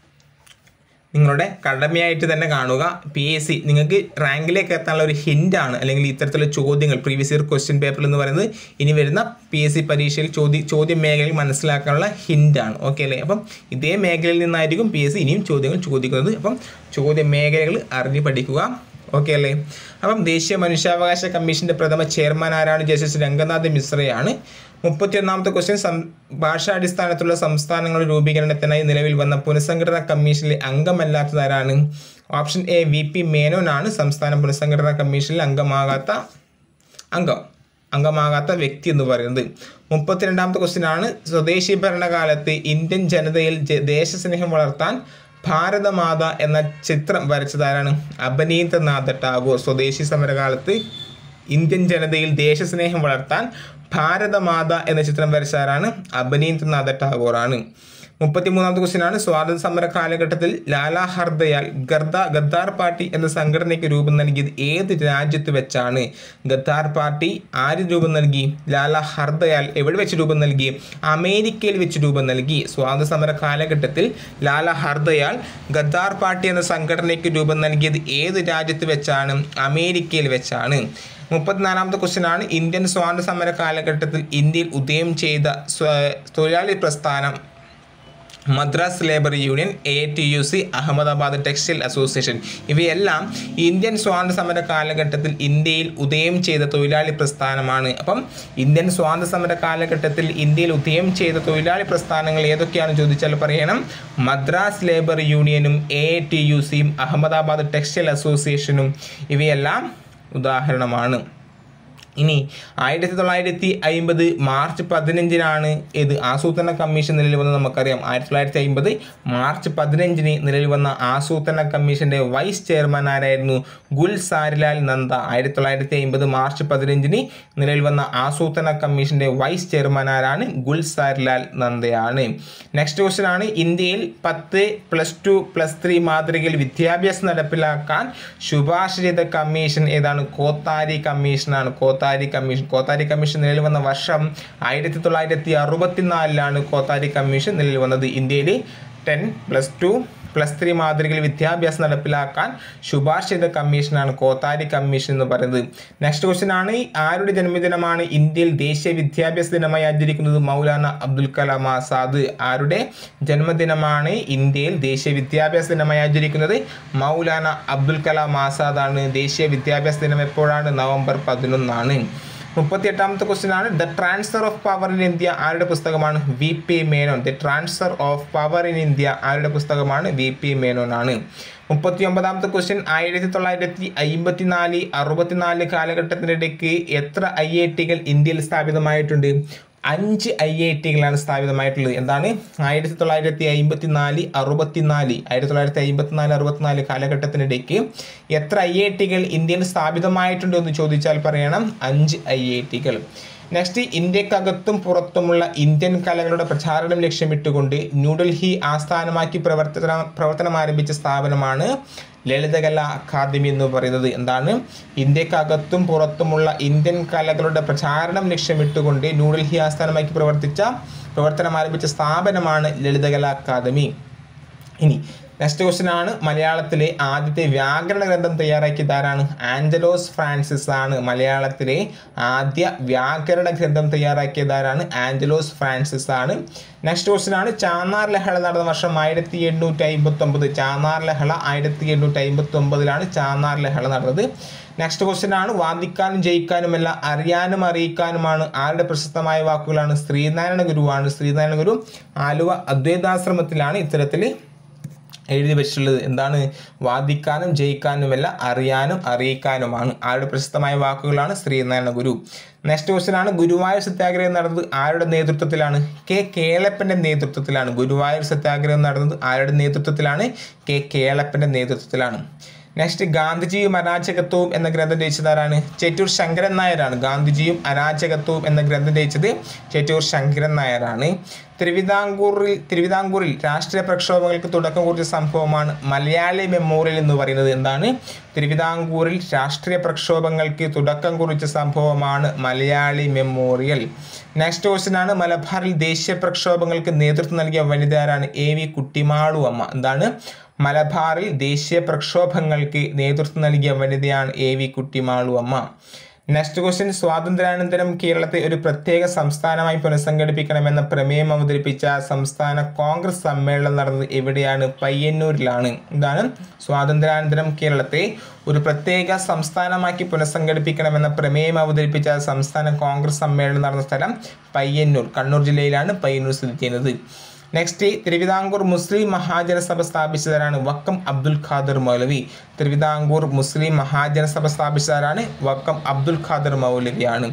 നിങ്ങളുടെ കടമയായിട്ട് തന്നെ കാണുക. പി എസ് സി നിങ്ങൾക്ക് റാങ്കിലേക്ക് എത്താനുള്ള ഒരു ഹിൻ്റാണ് അല്ലെങ്കിൽ ഇത്തരത്തിലുള്ള ചോദ്യങ്ങൾ പ്രീവിയസ് ഇയർ ക്വസ്റ്റ്യൻ പേപ്പർ എന്ന് പറയുന്നത് ഇനി വരുന്ന പി എസ് സി പരീക്ഷയിൽ ചോദ്യ ചോദ്യ മേഖലയിൽ മനസ്സിലാക്കാനുള്ള ഹിൻ്റാണ്. ഓക്കെ അല്ലേ? അപ്പം ഇതേ മേഖലയിൽ നിന്നായിരിക്കും പി എസ് സി ഇനിയും ചോദ്യങ്ങൾ ചോദിക്കുന്നത്. അപ്പം ചോദ്യ മേഖലകൾ അറിഞ്ഞ് പഠിക്കുക. ഓക്കെ അല്ലേ? അപ്പം ദേശീയ മനുഷ്യാവകാശ കമ്മീഷൻ്റെ പ്രഥമ ചെയർമാൻ ആരാണ്? ജസ്റ്റിസ് രംഗനാഥ് മിശ്രയാണ്. മുപ്പത്തി ഒന്നാമത്തെ ക്വസ്റ്റ്യൻ സം ഭാഷാടിസ്ഥാനത്തുള്ള സംസ്ഥാനങ്ങളുടെ രൂപീകരണത്തിനായി നിലവിൽ വന്ന പുനഃസംഘടനാ കമ്മീഷനിലെ അംഗമല്ലാത്തതാരാണ്? ഓപ്ഷൻ എ വി പി മേനോനാണ് സംസ്ഥാന പുനഃസംഘടനാ കമ്മീഷനിൽ അംഗമാകാത്ത അംഗം അംഗമാകാത്ത വ്യക്തി എന്ന് പറയുന്നത്. മുപ്പത്തിരണ്ടാമത്തെ ക്വസ്റ്റ്യൻ ആണ് സ്വദേശി ഭരണകാലത്ത് ഇന്ത്യൻ ജനതയിൽ ദേശസ്നേഹം വളർത്താൻ ഭാരതമാത എന്ന ചിത്രം വരച്ചതാരാണ്? അഭിനീന്ദ്രനാഥ് ടാഗോർ. സ്വദേശി സമരകാലത്ത് ഇന്ത്യൻ ജനതയിൽ ദേശസ്നേഹം വളർത്താൻ ഭാരതമാത എന്ന ചിത്രം വരച്ചാരാണ്? അബനീന്ദ്രനാഥ ടാഗോറാണ്. മുപ്പത്തിമൂന്നാമത്തെ ക്വസ്റ്റ്യൻ ആണ്, സ്വാതന്ത്ര്യ സമര കാലഘട്ടത്തിൽ ലാലാ ഹർദയാൽ ഗർദ ഗദ്ദാർ പാർട്ടി എന്ന സംഘടനയ്ക്ക് രൂപം നൽകിയത് ഏത് രാജ്യത്ത് വെച്ചാണ്? ഗദ്ദാർ പാർട്ടി ആര് രൂപം നൽകി? ലാലാ ഹർദയാൽ എവിടെ വെച്ച് രൂപം നൽകി? അമേരിക്കയിൽ വെച്ച് രൂപം നൽകി. സ്വാതന്ത്ര്യ സമര കാലഘട്ടത്തിൽ ലാലാ ഹർദയാൽ ഗദ്ദാർ പാർട്ടി എന്ന സംഘടനയ്ക്ക് രൂപം നൽകിയത് ഏത് രാജ്യത്ത് വെച്ചാണ്? അമേരിക്കയിൽ വെച്ചാണ്. മുപ്പത്തിനാലാമത്തെ ക്വസ്റ്റ്യൻ ആണ്, ഇന്ത്യൻ സ്വാതന്ത്ര്യ സമര കാലഘട്ടത്തിൽ ഇന്ത്യയിൽ ഉദയം ചെയ്ത തൊഴിലാളി പ്രസ്ഥാനം Madras labour union, A T U C, Ahmedabad textile association ഇവയെല്ലാം ഇന്ത്യൻ സ്വാതന്ത്ര്യ സമര കാലഘട്ടത്തിൽ ഇന്ത്യയിൽ ഉദയം ചെയ്ത തൊഴിലാളി പ്രസ്ഥാനമാണ്. അപ്പം ഇന്ത്യൻ സ്വാതന്ത്ര്യ സമര കാലഘട്ടത്തിൽ ഇന്ത്യയിൽ ഉദയം ചെയ്ത തൊഴിലാളി പ്രസ്ഥാനങ്ങൾ ഏതൊക്കെയാണെന്ന് ചോദിച്ചാൽ പറയണം മദ്രാസ് ലേബർ യൂണിയനും എ ടി യു സിയും അഹമ്മദാബാദ് ടെക്സ്റ്റൈൽ അസോസിയേഷനും ഇവയെല്ലാം ഉദാഹരണമാണ്. ഇനി ആയിരത്തി തൊള്ളായിരത്തി അമ്പത് മാർച്ച് പതിനഞ്ചിനാണ് ഇത് ആസൂത്രണ കമ്മീഷൻ നിലവിൽ വന്നത്. നമുക്കറിയാം ആയിരത്തി തൊള്ളായിരത്തി അമ്പത് മാർച്ച് പതിനഞ്ചിന് നിലവിൽ വന്ന ആസൂത്രണ കമ്മീഷന്റെ വൈസ് ചെയർമാൻ ആരായിരുന്നു? ഗുൽസാരിലാൽ നന്ദ. ആയിരത്തി തൊള്ളായിരത്തി അമ്പത് മാർച്ച് പതിനഞ്ചിന് നിലവിൽ വന്ന ആസൂത്രണ കമ്മീഷന്റെ വൈസ് ചെയർമാൻ ആരാണ്? ഗുൽസാരിലാൽ നന്ദയാണ്. നെക്സ്റ്റ് ക്വസ്റ്റ്യൻ ആണ്, ഇന്ത്യയിൽ പത്ത് പ്ലസ് ടു പ്ലസ് ത്രീ മാതൃകയിൽ വിദ്യാഭ്യാസം നടപ്പിലാക്കാൻ ശുപാർശ ചെയ്ത കമ്മീഷൻ ഏതാണ്? കോത്താരി കമ്മീഷനാണ്. കോത്താരി കമ്മീഷൻ കോത്താരി കമ്മീഷൻ നിലവിൽ വന്ന വർഷം ആയിരത്തി തൊള്ളായിരത്തി അറുപത്തിനാലിലാണ് കോത്താരി കമ്മീഷൻ നിലവിൽ വന്നത്. ഇന്ത്യയിൽ ten plus two plus three മാതൃകയിൽ വിദ്യാഭ്യാസം നടപ്പിലാക്കാൻ ശുപാർശ ചെയ്ത കമ്മീഷനാണ് കോത്താരി കമ്മീഷൻ എന്ന് പറയുന്നത്. നെക്സ്റ്റ് ക്വസ്റ്റ്യൻ ആണ്, ആരുടെ ജന്മദിനമാണ് ഇന്ത്യയിൽ ദേശീയ വിദ്യാഭ്യാസ ദിനമായി ആചരിക്കുന്നത്? മൗലാന അബ്ദുൽ കലാം ആസാദ്. ആരുടെ ജന്മദിനമാണ് ഇന്ത്യയിൽ ദേശീയ വിദ്യാഭ്യാസ ദിനമായി ആചരിക്കുന്നത്? മൗലാന അബ്ദുൽ കലാം ആസാദാണ്. ദേശീയ വിദ്യാഭ്യാസ ദിനം എപ്പോഴാണ്? നവംബർ പതിനൊന്നാണ്. മുപ്പത്തി എട്ടാമത്തെ ക്വസ്റ്റ്യൻ ആണ്, the transfer of power in India ആരുടെ പുസ്തകമാണ്? V P Menon. The transfer of power in India ആരുടെ പുസ്തകമാണ്? വി പി മേനോൻ ആണ്. മുപ്പത്തി ഒമ്പതാമത്തെ ക്വസ്റ്റ്യൻ, ആയിരത്തി തൊള്ളായിരത്തി അമ്പത്തിനാല് അറുപത്തിനാല് കാലഘട്ടത്തിനിടയ്ക്ക് എത്ര ഐ ഐ ടികൾ ഇന്ത്യയിൽ സ്ഥാപിതമായിട്ടുണ്ട്? അഞ്ച് ഐ ഐ ടികളാണ് സ്ഥാപിതമായിട്ടുള്ളത്. എന്താണ്? ആയിരത്തി തൊള്ളായിരത്തി അമ്പത്തി നാല് അറുപത്തിനാല് ആയിരത്തി തൊള്ളായിരത്തി അമ്പത്തിനാല് അറുപത്തിനാല് കാലഘട്ടത്തിനിടയ്ക്ക് എത്ര ഐ ഐ ടികൾ ഇന്ത്യയിൽ സ്ഥാപിതമായിട്ടുണ്ട് എന്ന് ചോദിച്ചാൽ പറയണം അഞ്ച് ഐ ഐ ടികൾ. നെക്സ്റ്റ്, ഇന്ത്യക്കകത്തും പുറത്തുമുള്ള ഇന്ത്യൻ കലകളുടെ പ്രചാരണം ലക്ഷ്യമിട്ടുകൊണ്ട് ന്യൂഡൽഹി ആസ്ഥാനമാക്കി പ്രവർത്തന പ്രവർത്തനം ആരംഭിച്ച സ്ഥാപനമാണ് ലളിതകലാ അക്കാദമി എന്ന് പറയുന്നത്. എന്താണ്? ഇന്ത്യക്കകത്തും പുറത്തുമുള്ള ഇന്ത്യൻ കലകളുടെ പ്രചാരണം ലക്ഷ്യമിട്ടുകൊണ്ട് ന്യൂഡൽഹി ആസ്ഥാനമാക്കി പ്രവർത്തിച്ച പ്രവർത്തനം ആരംഭിച്ച സ്ഥാപനമാണ് ലളിതകലാ അക്കാദമി. ഇനി നെക്സ്റ്റ് ക്വസ്റ്റ്യൻ ആണ്, മലയാളത്തിലെ ആദ്യത്തെ വ്യാകരണ ഗ്രന്ഥം തയ്യാറാക്കിയത് ആരാണ്? ആഞ്ചലോസ് ഫ്രാൻസിസ് ആണ്. മലയാളത്തിലെ ആദ്യ വ്യാകരണ ഗ്രന്ഥം തയ്യാറാക്കിയത് ആരാണ്? ആഞ്ചലോസ് ഫ്രാൻസിസ് ആണ്. നെക്സ്റ്റ് ക്വസ്റ്റ്യൻ ആണ്, ചാന്നാർ ലഹള നടന്ന വർഷം ആയിരത്തി എണ്ണൂറ്റി അമ്പത്തി ഒമ്പത് ചാന്നാർ ലഹള ആയിരത്തി എണ്ണൂറ്റി അമ്പത്തി ഒമ്പതിലാണ് ചാന്നാർ ലഹള നടന്നത്. നെക്സ്റ്റ് ക്വസ്റ്റ്യൻ ആണ്, വാദിക്കാനും ജയിക്കാനുമല്ല അറിയാനും അറിയിക്കാനുമാണ് ആരുടെ പ്രശസ്തമായ വാക്കുകളാണ്? ശ്രീനാരായണ ഗുരുവാണ്. ശ്രീനാരായണ ഗുരു ആലുവ അദ്വൈതാശ്രമത്തിലാണ് ഇത്തരത്തിൽ എഴുതി വെച്ചിട്ടുള്ളത്. എന്താണ്? വാദിക്കാനും ജയിക്കാനുമല്ല അറിയാനും അറിയിക്കാനുമാണ്. ആരുടെ പ്രശസ്തമായ വാക്കുകളാണ്? ശ്രീനാരായണ ഗുരു. നെക്സ്റ്റ് ക്വസ്റ്റ്യൻ ആണ്, ഗുരുവായൂർ സത്യാഗ്രഹം നടന്നത് ആരുടെ നേതൃത്വത്തിലാണ്? കെ കേളപ്പൻ്റെ നേതൃത്വത്തിലാണ്. ഗുരുവായൂർ സത്യാഗ്രഹം നടന്നത് ആരുടെ നേതൃത്വത്തിലാണ്? കെ കേളപ്പൻ്റെ നേതൃത്വത്തിലാണ്. നെക്സ്റ്റ്, ഗാന്ധിജിയും അരാജകത്വവും എന്ന ഗ്രന്ഥം രചിച്ചതാരാണ്? ചേറ്റൂർ ശങ്കരൻ നായരാണ്. ഗാന്ധിജിയും അരാജകത്വവും എന്ന ഗ്രന്ഥം രചിച്ചത് ചേറ്റൂർ ശങ്കരൻ നായരാണ്. തിരുവിതാംകൂറിൽ തിരുവിതാംകൂറിൽ രാഷ്ട്രീയ പ്രക്ഷോഭങ്ങൾക്ക് തുടക്കം കുറിച്ച സംഭവമാണ് മലയാളി മെമ്മോറിയൽ എന്ന് പറയുന്നത്. എന്താണ്? തിരുവിതാംകൂറിൽ രാഷ്ട്രീയ പ്രക്ഷോഭങ്ങൾക്ക് തുടക്കം കുറിച്ച സംഭവമാണ് മലയാളി മെമ്മോറിയൽ. നെക്സ്റ്റ് ക്വസ്റ്റ്യൻ ആണ്, മലബാറിൽ ദേശീയ പ്രക്ഷോഭങ്ങൾക്ക് നേതൃത്വം നൽകിയ വനിത ആരാണ്? എ വി കുട്ടിമാളു അമ്മ. എന്താണ്? മലബാറിൽ ദേശീയ പ്രക്ഷോഭങ്ങൾക്ക് നേതൃത്വം നൽകിയ വനിതയാണ് എ വി കുട്ടിമാളു അമ്മ. നെക്സ്റ്റ് ക്വസ്റ്റ്യൻ, സ്വാതന്ത്ര്യാനന്തരം കേരളത്തെ ഒരു പ്രത്യേക സംസ്ഥാനമായി പുനഃസംഘടിപ്പിക്കണമെന്ന പ്രമേയം അവതരിപ്പിച്ച സംസ്ഥാന കോൺഗ്രസ് സമ്മേളനം നടന്നത് എവിടെയാണ്? പയ്യന്നൂരിലാണ്. ഇതാണ് സ്വാതന്ത്ര്യാനന്തരം കേരളത്തെ ഒരു പ്രത്യേക സംസ്ഥാനമാക്കി പുനഃസംഘടിപ്പിക്കണമെന്ന പ്രമേയം അവതരിപ്പിച്ച സംസ്ഥാന കോൺഗ്രസ് സമ്മേളനം നടന്ന സ്ഥലം പയ്യന്നൂർ, കണ്ണൂർ ജില്ലയിലാണ് പയ്യന്നൂർ സ്ഥിതി ചെയ്യുന്നത്. നെക്സ്റ്റ്, തിരുവിതാംകൂർ മുസ്ലിം മഹാജനസഭ സ്ഥാപിച്ചതാരാണ്? വക്കം അബ്ദുൽ ഖാദർ മൗലവി. തിരുവിതാംകൂർ മുസ്ലിം മഹാജനസഭ സ്ഥാപിച്ചതാരാണ്? വക്കം അബ്ദുൽ ഖാദർ മൗലവിയാണ്.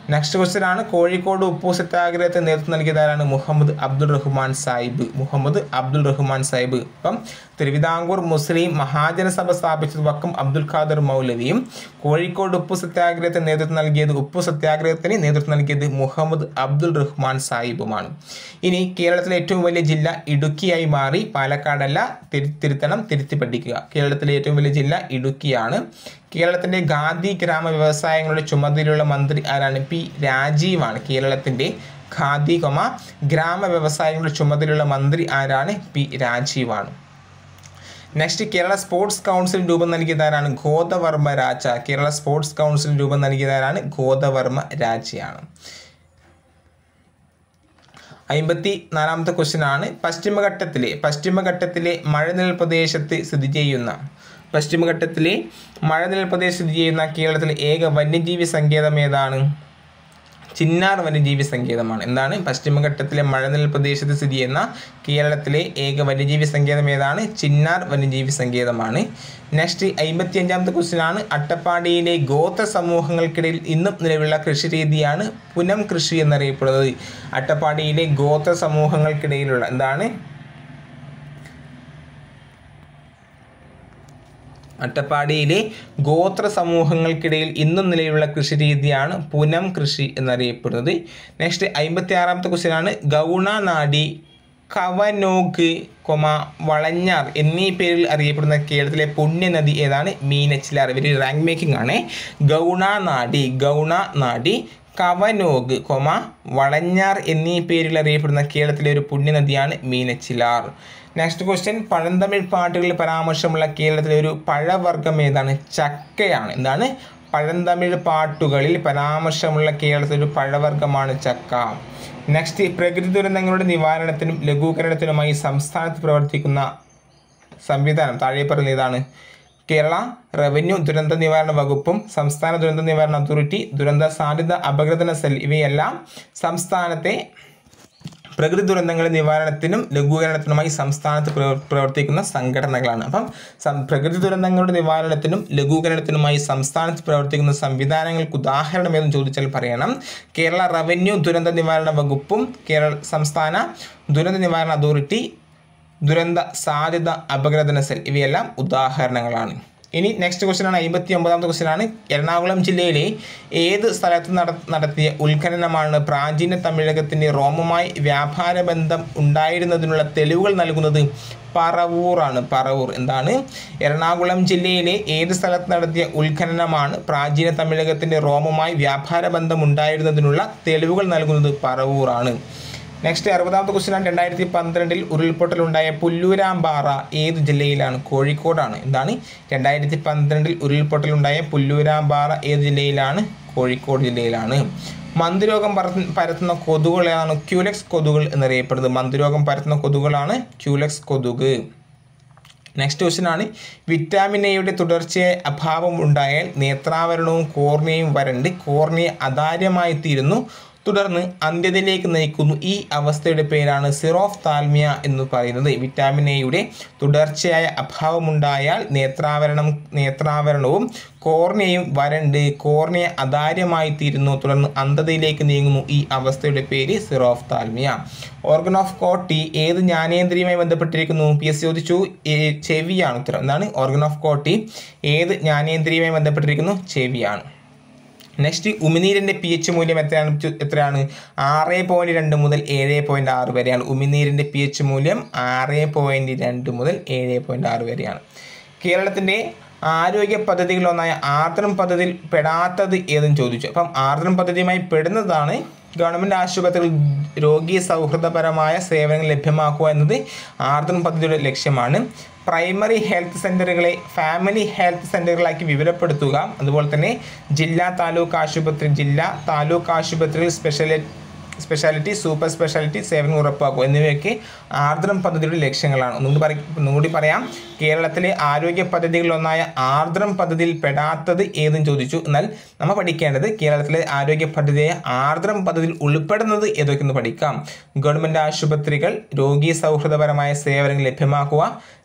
നെക്സ്റ്റ് ക്വസ്റ്റ്യൻ ആണ് കോഴിക്കോട് ഉപ്പു സത്യാഗ്രഹത്തിന് നേതൃത്വം നൽകിയതാരാണ്? മുഹമ്മദ് അബ്ദുൾ റഹ്മാൻ സാഹിബ്. മുഹമ്മദ് അബ്ദുൾ റഹ്മാൻ സാഹിബ്. അപ്പം തിരുവിതാംകൂർ മുസ്ലിം മഹാജനസഭ സ്ഥാപിച്ചത് വക്കം അബ്ദുൽ ഖാദർ മൗലവിയും കോഴിക്കോട് ഉപ്പു സത്യാഗ്രഹത്തിന് നേതൃത്വം നൽകിയത് ഉപ്പു സത്യാഗ്രഹത്തിന് നേതൃത്വം നൽകിയത് മുഹമ്മദ് അബ്ദുൾ റഹ്മാൻ സാഹിബുമാണ്. ഇനി കേരളത്തിലെ ഏറ്റവും വലിയ ജില്ല ഇടുക്കിയായി മാറി. പാലക്കാടല്ല, തിരു തിരുത്തണം തിരുത്തി പഠിക്കുക. കേരളത്തിലെ ഏറ്റവും വലിയ ജില്ല ഇടുക്കിയാണ്. കേരളത്തിൻ്റെ ഖാദി ഗ്രാമ വ്യവസായങ്ങളുടെ ചുമതലയുള്ള മന്ത്രി ആരാണ്? പി രാജീവാണ്. കേരളത്തിൻ്റെ ഖാദി കൊമ ഗ്രാമ വ്യവസായങ്ങളുടെ ചുമതലയുള്ള മന്ത്രി ആരാണ്? പി രാജീവാണ്. നെക്സ്റ്റ് കേരള സ്പോർട്സ് കൗൺസിൽ രൂപം നൽകിയതാരാണ്? ഗോദവർമ്മ രാജ. കേരള സ്പോർട്സ് കൗൺസിൽ രൂപം നൽകിയതാരാണ്? ഗോദവർമ്മ രാജയാണ്. അമ്പത്തി നാലാമത്തെ ക്വസ്റ്റ്യൻ ആണ് പശ്ചിമഘട്ടത്തിലെ പശ്ചിമഘട്ടത്തിലെ മഴനിഴൽ പ്രദേശത്ത് സ്ഥിതി ചെയ്യുന്ന പശ്ചിമഘട്ടത്തിലെ മഴനിഴൽ പ്രദേശത്ത് സ്ഥിതി ചെയ്യുന്ന കേരളത്തിലെ ഏക വന്യജീവി സങ്കേതം ഏതാണ്? ചിന്നാർ വന്യജീവി സങ്കേതമാണ്. എന്താണ്? പശ്ചിമഘട്ടത്തിലെ മഴനിഴൽ പ്രദേശത്ത് സ്ഥിതി ചെയ്യുന്ന കേരളത്തിലെ ഏക വന്യജീവി സങ്കേതം ഏതാണ്? ചിന്നാർ വന്യജീവി സങ്കേതമാണ്. നെക്സ്റ്റ് അമ്പത്തി അഞ്ചാമത്തെ ക്വസ്റ്റ്യൻ ആണ് അട്ടപ്പാടിയിലെ ഗോത്ര സമൂഹങ്ങൾക്കിടയിൽ ഇന്നും നിലവിലുള്ള കൃഷി രീതിയാണ് പുനം കൃഷി എന്നറിയപ്പെടുന്നത്. അട്ടപ്പാടിയിലെ ഗോത്ര സമൂഹങ്ങൾക്കിടയിലുള്ള എന്താണ്? അട്ടപ്പാടിയിലെ ഗോത്ര സമൂഹങ്ങൾക്കിടയിൽ ഇന്നും നിലവിലുള്ള കൃഷി രീതിയാണ് പുനം കൃഷി എന്നറിയപ്പെടുന്നത്. നെക്സ്റ്റ് അമ്പത്തി ആറാമത്തെ ക്വസ്റ്റ്യൻ ആണ് ഗൗണനാടി, കവനോഗ്, കൊമ വളഞ്ഞാർ എന്നീ പേരിൽ അറിയപ്പെടുന്ന കേരളത്തിലെ പുണ്യനദി ഏതാണ്? മീനച്ചിലാർ. ഇവർ റാങ്ക് മേക്കിംഗ് ആണ്. ഗൗണനാടി ഗൗണനാടി കവനോഗ്, കൊമ വളഞ്ഞാർ എന്നീ പേരിൽ അറിയപ്പെടുന്ന കേരളത്തിലെ ഒരു പുണ്യനദിയാണ് മീനച്ചിലാർ. നെക്സ്റ്റ് ക്വസ്റ്റ്യൻ പഴന്തമിഴ് പാട്ടുകളിൽ പരാമർശമുള്ള കേരളത്തിലെ ഒരു പഴവർഗ്ഗം ഏതാണ്? ചക്കയാണ്. എന്താണ്? പഴന്തമിഴ് പാട്ടുകളിൽ പരാമർശമുള്ള കേരളത്തിലെ ഒരു പഴവർഗ്ഗമാണ് ചക്ക. നെക്സ്റ്റ് പ്രകൃതി ദുരന്തങ്ങളുടെ നിവാരണത്തിനും ലഘൂകരണത്തിനുമായി സംസ്ഥാനത്ത് പ്രവർത്തിക്കുന്ന സംവിധാനം താഴെ പറയുന്ന ഏതാണ്? കേരള റവന്യൂ ദുരന്ത നിവാരണ വകുപ്പും സംസ്ഥാന ദുരന്ത നിവാരണ അതോറിറ്റി, ദുരന്ത സാധ്യത അപഗ്രഥന സെൽ ഇവയെല്ലാം സംസ്ഥാനത്തെ പ്രകൃതി ദുരന്തങ്ങളുടെ നിവാരണത്തിനും ലഘൂകരണത്തിനുമായി സംസ്ഥാനത്ത് പ്രവർത്തിക്കുന്ന സംഘടനകളാണ്. അപ്പം പ്രകൃതി ദുരന്തങ്ങളുടെ നിവാരണത്തിനും ലഘൂകരണത്തിനുമായി സംസ്ഥാനത്ത് പ്രവർത്തിക്കുന്ന സംവിധാനങ്ങൾക്ക് ഉദാഹരണം ഏതെന്ന് ചോദിച്ചാൽ പറയണം കേരള റവന്യൂ ദുരന്ത നിവാരണ വകുപ്പും കേരള സംസ്ഥാന ദുരന്ത നിവാരണ അതോറിറ്റി, ദുരന്ത സാധ്യത അപഗ്രഥന സെൽ ഇവയെല്ലാം ഉദാഹരണങ്ങളാണ്. ഇനി നെക്സ്റ്റ് ക്വസ്റ്റ്യൻ ആണ് അമ്പത്തി ഒമ്പതാമത്തെ ക്വസ്റ്റ്യൻ ആണ് എറണാകുളം ജില്ലയിലെ ഏത് സ്ഥലത്ത് നട നടത്തിയ ഉത്ഖനനമാണ് പ്രാചീന തമിഴകത്തിൻ്റെ റോമുമായി വ്യാപാര ബന്ധം ഉണ്ടായിരുന്നതിനുള്ള തെളിവുകൾ നൽകുന്നത്? പറവൂറാണ്. പറവൂർ. എന്താണ്? എറണാകുളം ജില്ലയിലെ ഏത് സ്ഥലത്ത് നടത്തിയ ഉത്ഖനനമാണ് പ്രാചീന തമിഴകത്തിൻ്റെ റോമുമായി വ്യാപാര ബന്ധം ഉണ്ടായിരുന്നതിനുള്ള തെളിവുകൾ നൽകുന്നത്? പറവൂറാണ്. നെക്സ്റ്റ് അറുപതാമത്തെ ക്വസ്റ്റ്യൻ ആണ് രണ്ടായിരത്തി പന്ത്രണ്ടിൽ ഉരുൾപൊട്ടലുണ്ടായ പുല്ലൂരാമ്പാറ ഏത് ജില്ലയിലാണ്? കോഴിക്കോടാണ്. എന്താണ്? രണ്ടായിരത്തി പന്ത്രണ്ടിൽ ഉരുൾപൊട്ടലുണ്ടായ പുല്ലൂരാമ്പാറ ഏത് ജില്ലയിലാണ്? കോഴിക്കോട് ജില്ലയിലാണ്. മന്ദരോഗം പരത്തുന്ന കൊതുകുകൾ ഏതാണ്? ക്യൂലെക്സ് കൊതുകുകൾ എന്നറിയപ്പെടുന്നത്. മന്ദരോഗം പരത്തുന്ന കൊതുകുകളാണ് ക്യൂലെക്സ് കൊതുക്. നെക്സ്റ്റ് ക്വസ്റ്റ്യൻ ആണ് വിറ്റാമിൻ എയുടെ തുടർച്ചയായ അഭാവം ഉണ്ടായാൽ നേത്രാവരണവും കോർണിയയും വരണ്ട് കോർണിയ അതാര്യമായി തീരുന്നു, തുടർന്ന് അന്ത്യതയിലേക്ക് നയിക്കുന്നു. ഈ അവസ്ഥയുടെ പേരാണ് സിറോഫ്താൽമിയ എന്ന് പറയുന്നത്. വിറ്റാമിൻ എയുടെ തുടർച്ചയായ അഭാവമുണ്ടായാൽ നേത്രാവരണം നേത്രാവരണവും കോർണിയയും വരണ്ട് കോർണിയ അതാര്യമായി തീരുന്നു, തുടർന്ന് അന്ധതയിലേക്ക് നീങ്ങുന്നു. ഈ അവസ്ഥയുടെ പേര് സിറോഫ്താൽമിയ. ഓർഗൻ ഓഫ് കോട്ടി ഏത് ജ്ഞാനേന്ദ്രിയവുമായി ബന്ധപ്പെട്ടിരിക്കുന്നു? പി എസ് ചോദിച്ചു. ചെവിയാണ് ഉത്തരം. എന്താണ്? ഓർഗൻ ഓഫ് കോട്ടി ഏത് ജ്ഞാനേന്ദ്രിയവുമായി ബന്ധപ്പെട്ടിരിക്കുന്നു? ചെവിയാണ്. നെക്സ്റ്റ് ഉമിനീരിൻ്റെ പി എച്ച് മൂല്യം എത്രയാണ് എത്രയാണ് ആറ് പോയിൻറ്റ് രണ്ട് മുതൽ ഏഴ് പോയിൻറ്റ് ആറ് വരെയാണ്. ഉമിനീരിൻ്റെ പി എച്ച് മൂല്യം ആറ് പോയിൻറ്റ് രണ്ട് മുതൽ ഏഴ് പോയിൻറ്റ് ആറ് വരെയാണ്. കേരളത്തിൻ്റെ ആരോഗ്യ പദ്ധതികളിലൊന്നായ ആർദ്രം പദ്ധതിയിൽ പെടാത്തത് ഏതെന്ന് ചോദിച്ചു. അപ്പം ആർദ്രം പദ്ധതിയുമായി പെടുന്നതാണ് ഗവൺമെൻറ് ആശുപത്രികളിൽ രോഗി സൗഹൃദപരമായ സേവനങ്ങൾ ലഭ്യമാക്കുക എന്നത് ആർദ്രം പദ്ധതിയുടെ ലക്ഷ്യമാണ്. പ്രൈമറി ഹെൽത്ത് സെൻ്ററുകളെ ഫാമിലി ഹെൽത്ത് സെൻ്ററുകളാക്കി വിവരപ്പെടുത്തുക. അതുപോലെ തന്നെ ജില്ലാ താലൂക്ക് ആശുപത്രി ജില്ലാ താലൂക്ക് ആശുപത്രിയിൽ സ്പെഷ്യലി സ്പെഷ്യാലിറ്റി സൂപ്പർ സ്പെഷ്യാലിറ്റി സേവനം ഉറപ്പാക്കുക എന്നിവയൊക്കെ ആർദ്രം പദ്ധതിയുടെ ലക്ഷ്യങ്ങളാണ്. ഒന്നുകൂടി പറ ഒന്നുകൂടി പറയാം കേരളത്തിലെ ആരോഗ്യ പദ്ധതികളിലൊന്നായ ആർദ്രം പദ്ധതിയിൽ പെടാത്തത് ഏതെന്ന് ചോദിച്ചു. എന്നാൽ നമ്മൾ പഠിക്കേണ്ടത് കേരളത്തിലെ ആരോഗ്യ പദ്ധതിയെ ആർദ്രം പദ്ധതിയിൽ ഉൾപ്പെടുന്നത് ഏതൊക്കെയെന്ന് പഠിക്കാം. ഗവൺമെൻറ് ആശുപത്രികൾ രോഗി സൗഹൃദപരമായ സേവനങ്ങൾ ലഭ്യമാക്കുക,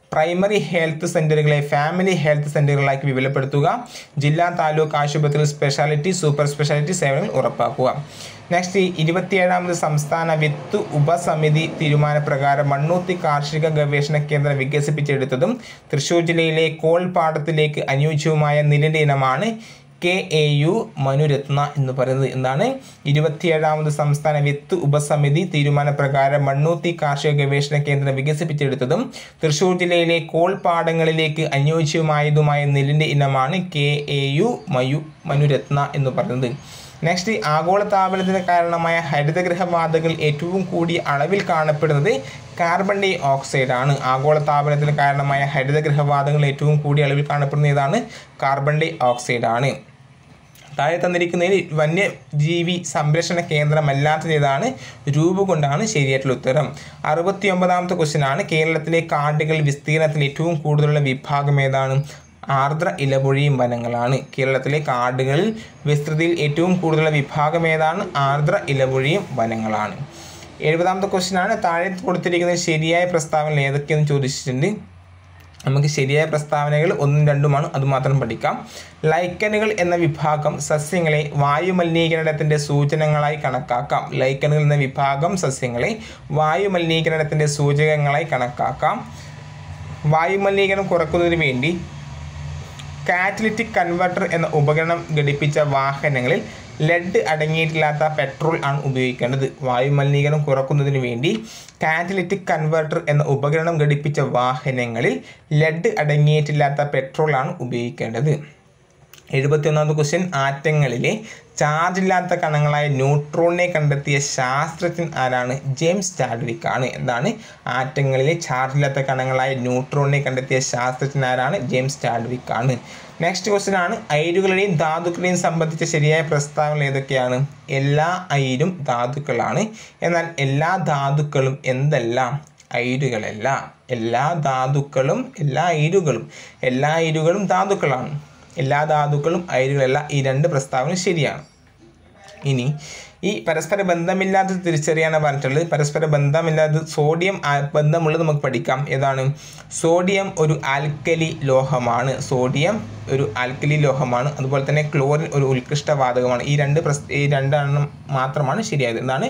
പ്രൈമറി ഹെൽത്ത് സെൻ്ററുകളെ ഫാമിലി ഹെൽത്ത് സെൻ്ററുകളാക്കി വിപുലപ്പെടുത്തുക. ജില്ലാ താലൂക്ക് ആശുപത്രിയിൽ സ്പെഷ്യാലിറ്റി സൂപ്പർ സ്പെഷ്യാലിറ്റി സേവനങ്ങൾ ഉറപ്പാക്കുക. നെക്സ്റ്റ് ഇരുപത്തിയേഴാമത് സംസ്ഥാന വിത്ത് ഉപസമിതി തീരുമാനപ്രകാരം മണ്ണുത്തി കാർഷിക ഗവേഷണ കേന്ദ്രം വികസിപ്പിച്ചെടുത്തതും തൃശ്ശൂർ ജില്ലയിലെ കോൾപ്പാടത്തിലേക്ക് അനുയോജ്യവുമായ നെല്ലിൻ്റെ ഇനമാണ് കെ എ യു മനുരത്ന എന്ന് പറയുന്നത്. എന്താണ്? ഇരുപത്തിയേഴാമത് സംസ്ഥാന വിത്ത് ഉപസമിതി തീരുമാനപ്രകാരം മണ്ണുത്തി കാർഷിക ഗവേഷണ കേന്ദ്രം വികസിപ്പിച്ചെടുത്തതും തൃശ്ശൂർ ജില്ലയിലെ കോൾപ്പാടങ്ങളിലേക്ക് അനുയോജ്യമായതുമായ നെല്ലിൻ്റെ ഇനമാണ് കെ എ യു മയു മനുരത്ന എന്ന് പറയുന്നത്. നെക്സ്റ്റ് ആഗോളതാപനത്തിന് കാരണമായ ഹരിതഗൃഹവാതകങ്ങൾ ഏറ്റവും കൂടിയ അളവിൽ കാണപ്പെടുന്നത് കാർബൺ ഡൈ ഓക്സൈഡ് ആണ്. ആഗോളതാപനത്തിന് കാരണമായ ഹരിതഗൃഹവാതകങ്ങൾ ഏറ്റവും കൂടിയ അളവിൽ കാണപ്പെടുന്ന ഏതാണ്? കാർബൺ ഡൈ ഓക്സൈഡ് ആണ്. താഴെ തന്നിരിക്കുന്നതിൽ വന്യജീവി സംരക്ഷണ കേന്ദ്രമല്ലാത്തത് ഏതാണ്? രൂപകൊണ്ടാണ് ശരിയായിട്ടുള്ള ഉത്തരം. അറുപത്തി ഒമ്പതാമത്തെ ക്വസ്റ്റ്യൻ ആണ്. കേരളത്തിലെ കാടുകൾ വിസ്തീർണത്തിൽ ഏറ്റവും കൂടുതലുള്ള വിഭാഗം ഏതാണ്? ആർദ്ര ഇലപൊഴിയും വനങ്ങളാണ്. കേരളത്തിലെ കാടുകളിൽ വിസ്തൃതിയിൽ ഏറ്റവും കൂടുതലുള്ള വിഭാഗം ഏതാണ്? ആർദ്ര ഇലപൊഴിയും വനങ്ങളാണ്. എഴുപതാമത്തെ ക്വസ്റ്റ്യൻ ആണ്. താഴെ കൊടുത്തിരിക്കുന്ന ശരിയായ പ്രസ്താവനകൾ ഏതൊക്കെയെന്ന് ചോദിച്ചിട്ടുണ്ട്. നമുക്ക് ശരിയായ പ്രസ്താവനകൾ ഒന്നും രണ്ടുമാണ്, അതുമാത്രം പഠിക്കാം. ലൈക്കനുകൾ എന്ന വിഭാഗം സസ്യങ്ങളെ വായുമലിനീകരണത്തിൻ്റെ സൂചനകളായി കണക്കാക്കാം. ലൈക്കനുകൾ എന്ന വിഭാഗം സസ്യങ്ങളെ വായുമലിനീകരണത്തിൻ്റെ സൂചകങ്ങളായി കണക്കാക്കാം. വായുമലിനീകരണം കുറയ്ക്കുന്നതിന് വേണ്ടി കാറ്റലിറ്റിക് കൺവെർട്ടർ എന്ന ഉപകരണം ഘടിപ്പിച്ച വാഹനങ്ങളിൽ ലെഡ് അടങ്ങിയിട്ടില്ലാത്ത പെട്രോൾ ആണ് ഉപയോഗിക്കേണ്ടത്. വായുമലിനീകരണം കുറയ്ക്കുന്നതിന് വേണ്ടി കാറ്റലിറ്റിക് കൺവെർട്ടർ എന്ന ഉപകരണം ഘടിപ്പിച്ച വാഹനങ്ങളിൽ ലെഡ് അടങ്ങിയിട്ടില്ലാത്ത പെട്രോൾ ആണ് ഉപയോഗിക്കേണ്ടത്. എഴുപത്തി ഒന്നാമത്തെ ക്വസ്റ്റ്യൻ. ആറ്റങ്ങളിലെ ചാർജ് ഇല്ലാത്ത കണങ്ങളായ ന്യൂട്രോണിനെ കണ്ടെത്തിയ ശാസ്ത്രജ്ഞൻ ആരാണ്? ജെയിംസ് ചാഡ്വിക് ആണ്. എന്താണ്? ആറ്റങ്ങളിലെ ചാർജ് ഇല്ലാത്ത കണങ്ങളായ ന്യൂട്രോണിനെ കണ്ടെത്തിയ ശാസ്ത്രജ്ഞൻ ആരാണ്? ജെയിംസ് ചാഡ്വിക് ആണ്. നെക്സ്റ്റ് ക്വസ്റ്റ്യൻ ആണ്. അയിരുകളുടെയും ധാതുക്കളെയും സംബന്ധിച്ച ശരിയായ പ്രസ്താവനകൾ ഏതൊക്കെയാണ്? എല്ലാ അയിരും ധാതുക്കളാണ്. എന്നാൽ എല്ലാ ധാതുക്കളും എന്തെല്ലാം? അയിരുകളല്ല. എല്ലാ ധാതുക്കളും എല്ലാ അയിരുകളും എല്ലാ അയിരുകളും ധാതുക്കളാണ്. എല്ലാ ധാതുക്കളും അയിരുകളല്ല. ഈ രണ്ട് പ്രസ്താവന ശരിയാണ്. ഇനി ഈ പരസ്പര ബന്ധമില്ലാത്തത് തിരിച്ചറിയാനാണ് പറഞ്ഞിട്ടുള്ളത്. പരസ്പര ബന്ധമില്ലാത്തത് സോഡിയം ബന്ധമുള്ളത് നമുക്ക് പഠിക്കാം. ഏതാണ്? സോഡിയം ഒരു ആൽക്കലി ലോഹമാണ്. സോഡിയം ഒരു ആൽക്കലി ലോഹമാണ്. അതുപോലെ തന്നെ ക്ലോറിൻ ഒരു ഉത്കൃഷ്ട വാതകമാണ്. ഈ രണ്ട് പ്രസ് ഈ രണ്ടെണ്ണം മാത്രമാണ് ശരിയായത്. എന്താണ്?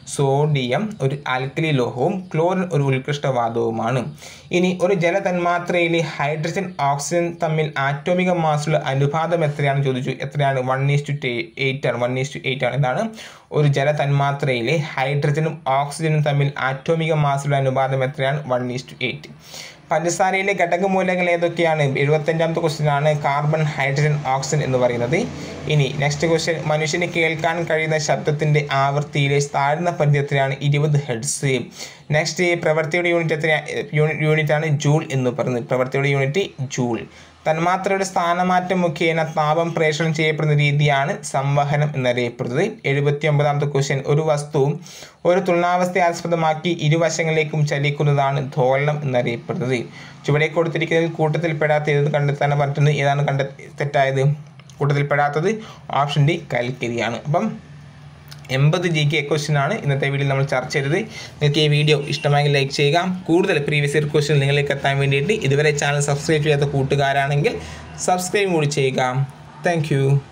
സോഡിയം ഒരു ആൽക്കലി ലോഹവും ക്ലോറിൻ ഒരു ഉത്കൃഷ്ട വാതകവുമാണ്. ഇനി ഒരു ജലതന്മാത്രയിലെ ഹൈഡ്രജൻ ഓക്സിജൻ തമ്മിൽ ആറ്റോമിക മാസുള്ള അനുപാതം എത്രയാണ് ചോദിച്ചു. എത്രയാണ്? വൺ ഈസ് ടു എയ്റ്റ് ആണ്. വൺ ഈസ് ടു എയ്റ്റ് ആണ്. എന്താണ്? ഒരു ജലതന്മാത്രയിലെ ഹൈഡ്രജനും ഓക്സിജനും തമ്മിൽ ആറ്റോമിക മാസുള്ള അനുപാതം എത്രയാണ്? One is to eight. പഞ്ചസാരയിലെ ഘടകമൂലകങ്ങൾ ഏതൊക്കെയാണ്? എഴുപത്തഞ്ചാമത്തെ ക്വസ്റ്റ്യൻ ആണ്. കാർബൺ, ഹൈഡ്രജൻ, ഓക്സിജൻ എന്ന് പറയുന്നത്. ഇനി നെക്സ്റ്റ് ക്വസ്റ്റ്യൻ. മനുഷ്യന് കേൾക്കാൻ കഴിയുന്ന ശബ്ദത്തിൻ്റെ ആവൃത്തിയിലെ താഴ്ന്ന പരിധി എത്രയാണ്? ഇരുപത് ഹെർട്സ്. നെക്സ്റ്റ് പ്രവൃത്തിയുടെ യൂണിറ്റ് എത്ര യൂണിറ്റ് ആണ്? ജൂൾ എന്ന് പറയുന്നത്. പ്രവൃത്തിയുടെ യൂണിറ്റ് ജൂൾ. തന്മാത്രയുടെ സ്ഥാനമാറ്റം മുഖേന താപം പ്രേഷണം ചെയ്യപ്പെടുന്ന രീതിയാണ് സംവഹനം എന്നറിയപ്പെടുന്നത്. എഴുപത്തി ഒമ്പതാമത്തെ ക്വസ്റ്റ്യൻ. ഒരു വസ്തു ഒരു തുലനാവസ്ഥയെ ആസ്പദമാക്കി ഇരുവശങ്ങളിലേക്കും ചലിക്കുന്നതാണ് ധോലനം എന്നറിയപ്പെടുന്നത്. ചുവടെ കൊടുത്തിരിക്കുന്നതിൽ കൂട്ടത്തിൽപ്പെടാത്ത ഏത് കണ്ടെത്താൻ പറഞ്ഞിട്ടുണ്ട്. ഏതാണ് കണ്ട തെറ്റായത്? കൂട്ടത്തിൽപ്പെടാത്തത് ഓപ്ഷൻ ഡി കൽക്കരിയാണ്. അപ്പം എൺപത് ജി കെ ക്വസ്റ്റ്യൻ ആണ് ഇന്നത്തെ വീഡിയോയിൽ നമ്മൾ ചർച്ച ചെയ്തത്. നിങ്ങൾക്ക് ഈ വീഡിയോ ഇഷ്ടമായെങ്കിൽ ലൈക്ക് ചെയ്യുക. കൂടുതൽ പ്രീവിയസ് ഇയർ ക്വസ്റ്റ്യൻ നിങ്ങളിലേക്ക് എത്താൻ വേണ്ടിയിട്ട് ഇതുവരെ ചാനൽ സബ്സ്ക്രൈബ് ചെയ്യാത്ത കൂട്ടുകാരാണെങ്കിൽ സബ്സ്ക്രൈബ് കൂടി ചെയ്യുക. താങ്ക്